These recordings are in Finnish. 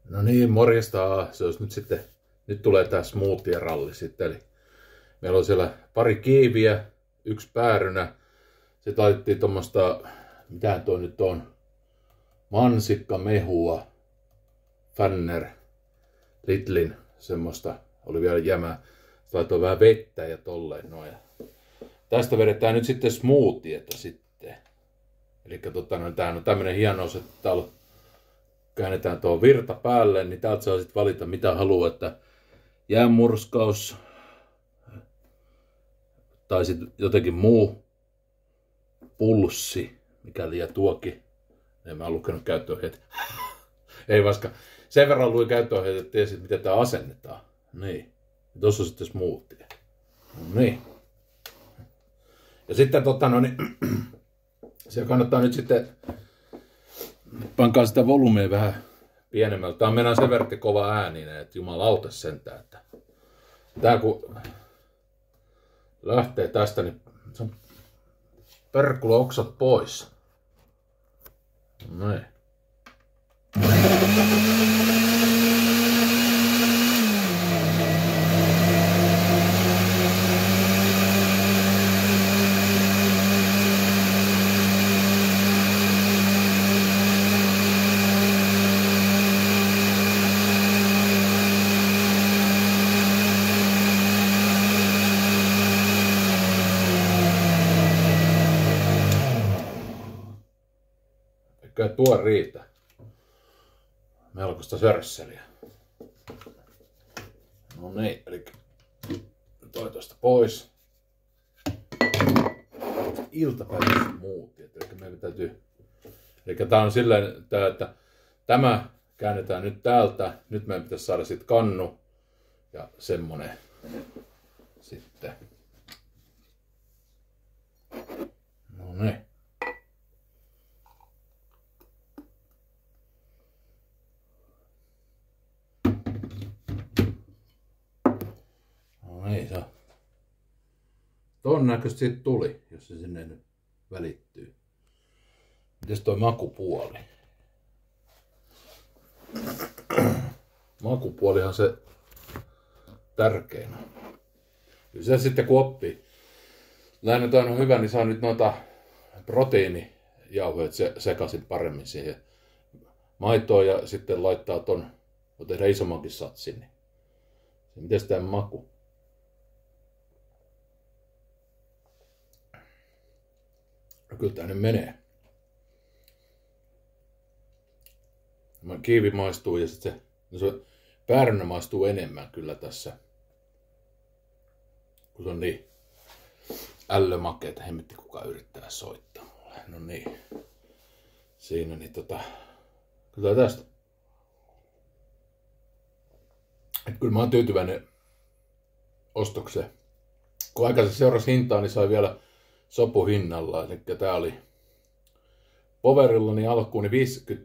No niin, morjesta. Se olisi nyt sitten, nyt tulee tää smoothie-ralli sitten. Eli meillä on siellä pari kiiviä, yksi päärynä. Sitten laitettiin tuommoista, mitähän toi nyt on, mansikkamehua, Fanner, Lidlin, semmoista, oli vielä jämää. Sitten laitoin vähän vettä ja tolleen noin. Tästä vedetään nyt sitten smoothieta sitten. Eli tää on tämmönen hienous, että täällä käännetään tuo virta päälle, niin täältä saa sitten valita mitä haluaa, että jäänmurskaus tai sitten jotenkin muu pulssi, mikäli ja tuokin. En mä lukenut käyttöohjeet. Ei vaska. Sen verran luin käyttöohjeet, että tiesit miten tää asennetaan. Niin. Ja tossa on sitten smoothie. No niin. Ja sitten siellä kannattaa nyt sitten pankaa sitä volumea vähän pienemmältä. Tää on mennään sen verran kova ääninen, että jumalauta sentään. Että tää kun lähtee tästä, niin se on perkkula oksat pois. Noin. Eikä tuo riitä. Melkoista sörsseliä. No niin, eli toi tosta pois. Iltapäivässä muutti, eli meidän täytyy. Eli tää on silleen, että tämä käännetään nyt täältä. Nyt meidän pitäisi saada sit kannu ja semmonen sitten. No niin. Ei saa. Ton näköistä siitä tuli, jos se sinne nyt välittyy. Mites toi makupuoli? Makupuolihan se tärkein on. Kyllä se sitten kun oppii. Lähinnä toi on hyvä, niin saa nyt noita proteiinijauhoja sekaisin paremmin siihen maitoon ja sitten laittaa ton, voi tehdä isommankin satsin. Niin. Mites tää maku? No kyllä tää nyt menee. Kiivi maistuu ja sitten se päärynä maistuu enemmän kyllä tässä. Kun se on niin ällömakea, että hemmetti kukaan yrittää soittaa mulle. No niin. Siinä niin kyllä tästä. Et kyllä mä oon tyytyväinen ostokseen. Kun aikaisemmin seurasi hintaa, niin sai vielä sopuhinnalla, eli tää oli Powerilla niin alkuun niin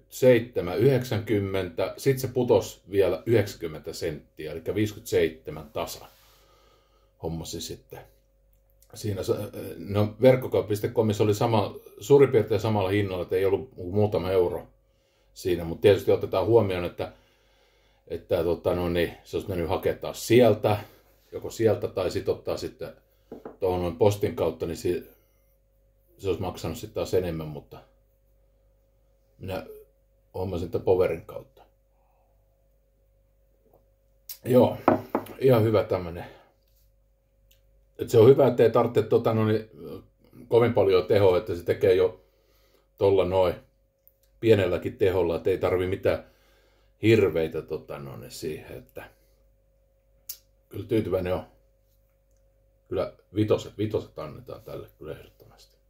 57,90, sit se putosi vielä 90 senttiä, eli 57 tasa hommasi sitten. Siinä no, verkkokauppa.comissa oli suurin piirtein samalla hinnalla, että ei ollut muutama euro siinä, mutta tietysti otetaan huomioon, että niin, se olisi mennyt hakemaan taas sieltä, joko sieltä tai sitten ottaa sitten tuohon noin postin kautta, niin se olisi maksanut sitten taas enemmän, mutta minä hommasin tämän Powerin kautta. Joo, ihan hyvä tämmönen. Et se on hyvä, ettei tarvitse niin, kovin paljon tehoa, että se tekee jo tuolla noin pienelläkin teholla, että ei tarvi mitään hirveitä siihen, että kyllä tyytyväinen on. Kyllä vitoset annetaan tälle kyllä ehdottomasti.